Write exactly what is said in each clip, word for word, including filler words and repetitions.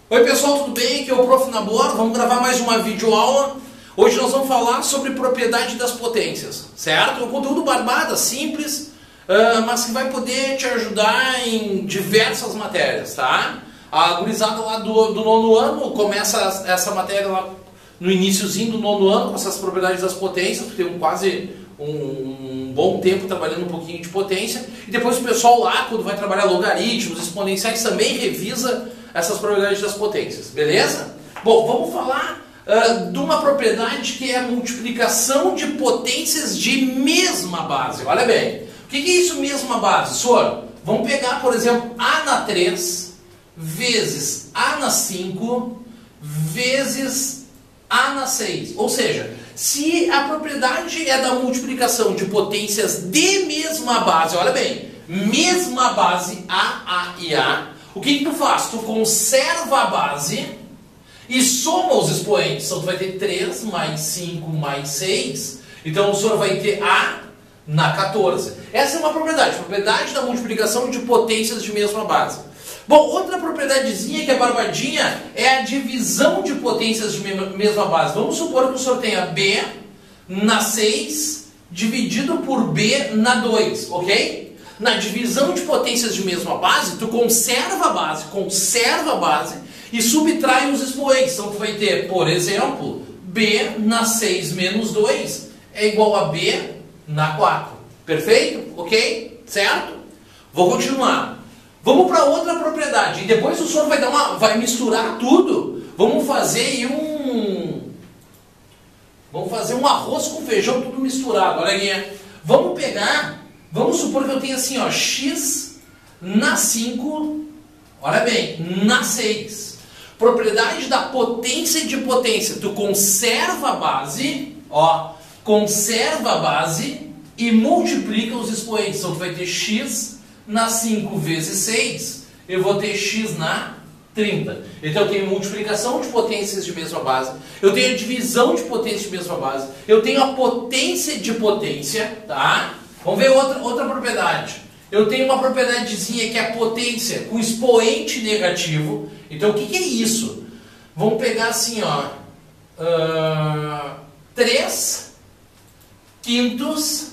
Oi pessoal, tudo bem? Aqui é o Prof Nabor. Vamos gravar mais uma videoaula. Hoje nós vamos falar sobre propriedade das potências, certo? É um conteúdo barbada, simples, uh, mas que vai poder te ajudar em diversas matérias, tá? A gurizada lá do, do nono ano começa essa matéria lá no iniciozinho do nono ano com essas propriedades das potências, porque tem um quase um, um bom tempo trabalhando um pouquinho de potência. E depois o pessoal lá, quando vai trabalhar logaritmos, exponenciais, também revisa essas propriedades das potências, beleza? Bom, vamos falar uh, de uma propriedade que é a multiplicação de potências de mesma base. Olha bem, o que, que é isso, mesma base? Sor, vamos pegar, por exemplo, A na três vezes A na cinco vezes A na seis. Ou seja, se a propriedade é da multiplicação de potências de mesma base, olha bem, mesma base A, A e A, o que, que tu faz? Tu conserva a base e soma os expoentes. Então tu vai ter três mais cinco mais seis. Então o senhor vai ter A na quatorze. Essa é uma propriedade. Propriedade da multiplicação de potências de mesma base. Bom, outra propriedadezinha que é barbadinha é a divisão de potências de mesma base. Vamos supor que o senhor tenha B na seis dividido por B na dois, ok? Na divisão de potências de mesma base, tu conserva a base, conserva a base e subtrai os expoentes. Então tu vai ter, por exemplo, B na seis menos dois é igual a B na quatro. Perfeito? Ok? Certo? Vou continuar. Vamos para outra propriedade. E depois o senhor vai, dar uma, vai misturar tudo. Vamos fazer um... Vamos fazer um arroz com feijão tudo misturado. Olha aqui. Vamos pegar... Vamos supor que eu tenho assim, ó, x na cinco, olha bem, na seis. Propriedade da potência de potência. Tu conserva a base, ó, conserva a base e multiplica os expoentes. Então tu vai ter x na cinco vezes seis, eu vou ter x na trinta. Então eu tenho multiplicação de potências de mesma base, eu tenho a divisão de potências de mesma base, eu tenho a potência de potência, tá? Vamos ver outra, outra propriedade. Eu tenho uma propriedadezinha que é a potência com expoente negativo. Então o que, que é isso? Vamos pegar assim, ó, uh, três quintos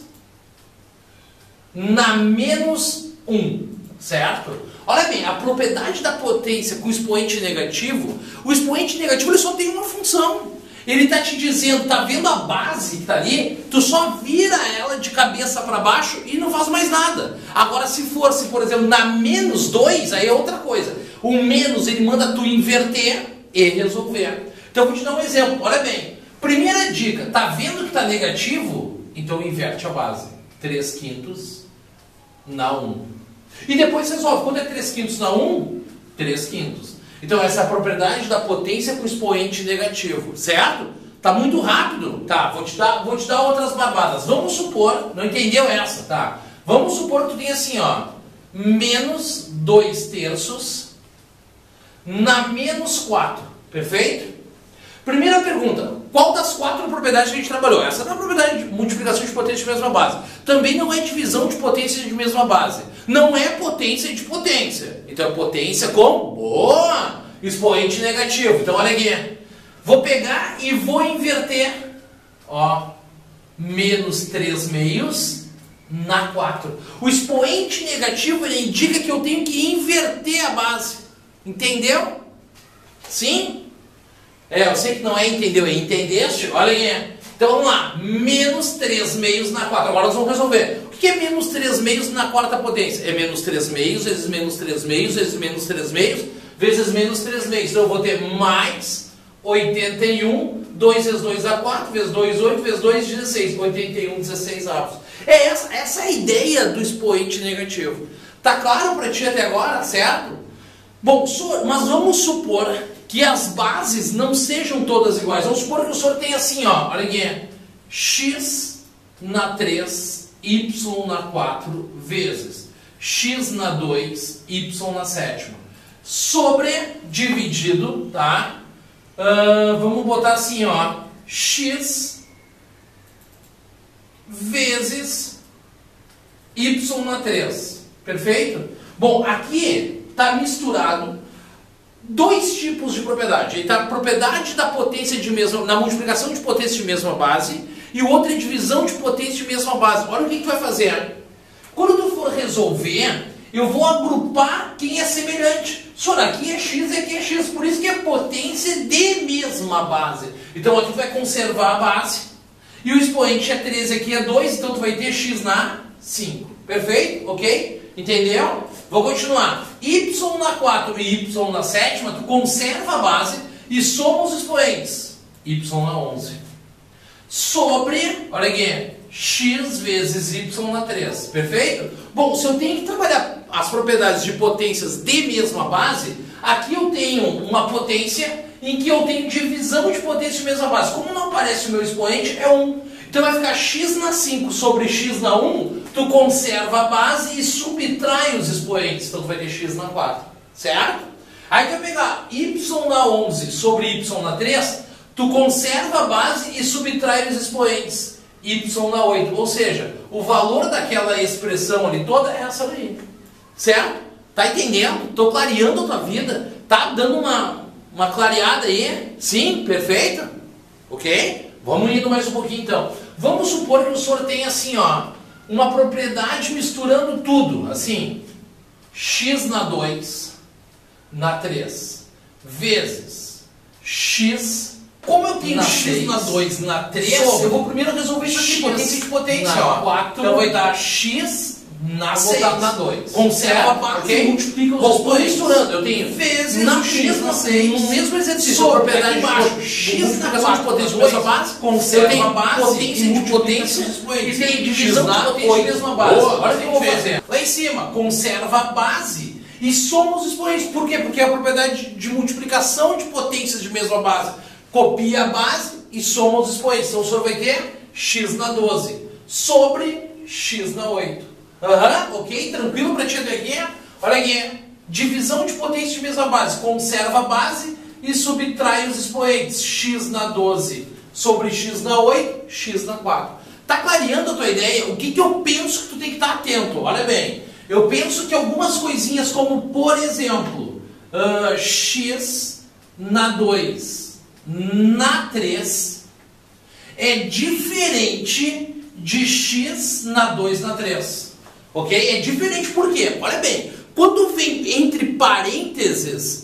na menos um, certo? Olha bem, a propriedade da potência com expoente negativo, o expoente negativo ele só tem uma função. Ele está te dizendo, tá vendo a base que está ali? Tu só vira ela de cabeça para baixo e não faz mais nada. Agora se fosse, por exemplo, na menos dois, aí é outra coisa. O menos ele manda tu inverter e resolver. Então eu vou te dar um exemplo, olha bem. Primeira dica, tá vendo que está negativo? Então inverte a base. três quintos na um. E depois resolve. Quando é três quintos na um? três quintos. Então essa é a propriedade da potência com expoente negativo, certo? Tá muito rápido, tá? Vou te dar, vou te dar outras barbadas. Vamos supor, não entendeu essa, tá? Vamos supor que tu tem assim, ó, menos dois terços na menos quatro, perfeito? Primeira pergunta, qual das quatro propriedades que a gente trabalhou? Essa não é a propriedade de multiplicação de potência de mesma base. Também não é divisão de potência de mesma base. Não é potência de potência. Então é potência com, boa, expoente negativo. Então olha aqui. Vou pegar e vou inverter. Ó, menos três meios na quatro. O expoente negativo ele indica que eu tenho que inverter a base. Entendeu? Sim? É, eu sei que não é entendeu, é entendeste? Olha aqui. Então vamos lá. Menos três meios na quatro. Agora nós vamos resolver. O que é menos três meios na quarta potência? É menos três meios, vezes menos três meios, vezes menos três meios, vezes menos três meios. Então eu vou ter mais oitenta e um, dois vezes dois dá quatro, vezes dois, oito, vezes dois, dezesseis. oitenta e um, dezesseis avos. É essa, essa é a ideia do expoente negativo. Tá claro para ti até agora, certo? Bom, mas vamos supor que as bases não sejam todas iguais. Vamos supor que o senhor tem assim, ó, olha aqui, x na três, y na quatro vezes x na dois, y na sétima. Sobre, dividido, tá? Uh, vamos botar assim, ó, x vezes y na três. Perfeito? Bom, aqui está misturado dois tipos de propriedade. Ele tá propriedade da potência de mesma, na multiplicação de potência de mesma base, e o outro é divisão de potência de mesma base. Olha o que, que tu vai fazer. Quando tu for resolver, eu vou agrupar quem é semelhante. Só aqui é x e aqui é x, por isso que é potência de mesma base. Então aqui tu vai conservar a base, e o expoente é treze, aqui é dois, então tu vai ter x na cinco. Perfeito? Ok? Entendeu? Vou continuar. Y na quatro e y na sétima, tu conserva a base e soma os expoentes. Y na onze. Sobre, olha aqui, x vezes y na três. Perfeito? Bom, se eu tenho que trabalhar as propriedades de potências de mesma base, aqui eu tenho uma potência em que eu tenho divisão de potência de mesma base. Como não aparece o meu expoente, é um. Então vai ficar x na cinco sobre x na um, tu conserva a base e subtrai os expoentes. Então tu vai ter x na quatro, certo? Aí tu vai pegar y na onze sobre y na três, tu conserva a base e subtrai os expoentes. Y na oito, ou seja, o valor daquela expressão ali toda é essa daí. Certo? Tá entendendo? Tô clareando a tua vida. Tá dando uma, uma clareada aí? Sim? Perfeito? Ok? Vamos indo mais um pouquinho então. Vamos supor que o senhor tem assim, ó, uma propriedade misturando tudo. Assim, x na dois, na três, vezes x. Como eu tenho na x seis, na dois, na três, sobre, eu vou primeiro resolver isso aqui, potência de potência, ó. quatro, então vai dar x na seis, na dois. Conserva a base, okay? Multiplica os expoentes. Estou misturando, eu tenho vezes na x na seis, no mesmo exercício, a propriedade embaixo, x na quatro, de potência de mesma base, conserva a base, potência de potência, e tem divisão de potência de mesma base. Olha o que eu vou fazer. Lá em cima, conserva a base e soma os expoentes. Por quê? Porque é a propriedade de multiplicação de potências de mesma base. Copia a base e soma os expoentes. Então o senhor vai ter x na doze sobre x na oito. Aham, uhum, ok? Tranquilo para ti até aqui? Olha aqui. Divisão de potência de mesma base. Conserva a base e subtrai os expoentes. X na doze sobre x na oito, x na quatro. Tá clareando a tua ideia? O que, que eu penso que tu tem que estar atento? Olha bem. Eu penso que algumas coisinhas como, por exemplo, uh, x na dois na três é diferente de x na dois na três. Ok? É diferente por quê? Olha bem, quando vem entre parênteses,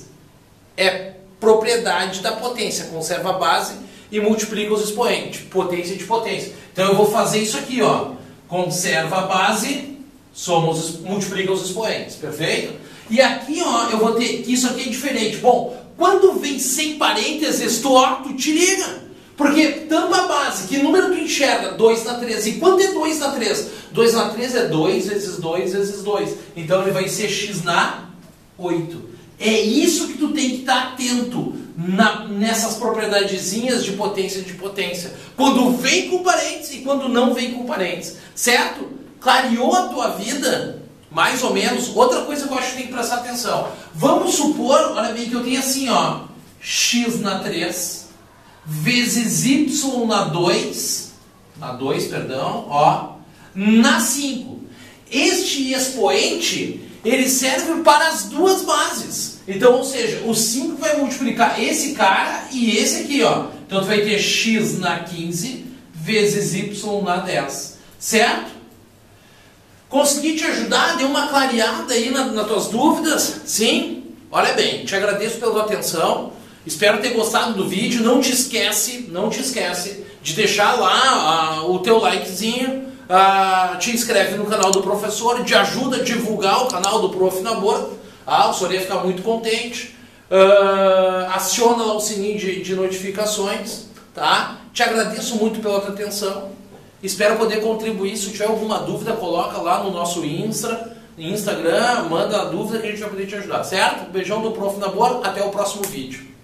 é propriedade da potência. Conserva a base e multiplica os expoentes. Potência de potência. Então eu vou fazer isso aqui, ó. Conserva a base, soma os, multiplica os expoentes. Perfeito? E aqui, ó, eu vou ter que isso aqui é diferente. Bom, quando vem sem parênteses, tu, ó, tu te liga. Porque tampa a base, que número tu enxerga? dois na três. E quanto é dois na três? dois na três é dois vezes dois vezes dois. Então ele vai ser x na oito. É isso que tu tem que estar atento na, nessas propriedadezinhas de potência de potência. Quando vem com parênteses e quando não vem com parênteses. Certo? Clareou a tua vida? Mais ou menos. Outra coisa que eu acho que tem que prestar atenção. Vamos supor, olha bem, que eu tenho assim, ó, x na três vezes y na dois, na dois, perdão, ó, na cinco. Este expoente, ele serve para as duas bases. Então, ou seja, o cinco vai multiplicar esse cara e esse aqui, ó. Então, tu vai ter x na quinze vezes y na dez. Certo? Consegui te ajudar? Deu uma clareada aí na, nas tuas dúvidas? Sim? Olha bem, te agradeço pela tua atenção. Espero ter gostado do vídeo. Não te esquece, não te esquece de deixar lá uh, o teu likezinho. Uh, te inscreve no canal do professor, te ajuda a divulgar o canal do Prof na Borda. Ah, o senhor ia ficar muito contente. Uh, aciona lá o sininho de, de notificações. Tá? Te agradeço muito pela tua atenção. Espero poder contribuir. Se tiver alguma dúvida, coloca lá no nosso Insta, Instagram, manda a dúvida que a gente vai poder te ajudar, certo? Beijão do Prof na Borda, até o próximo vídeo.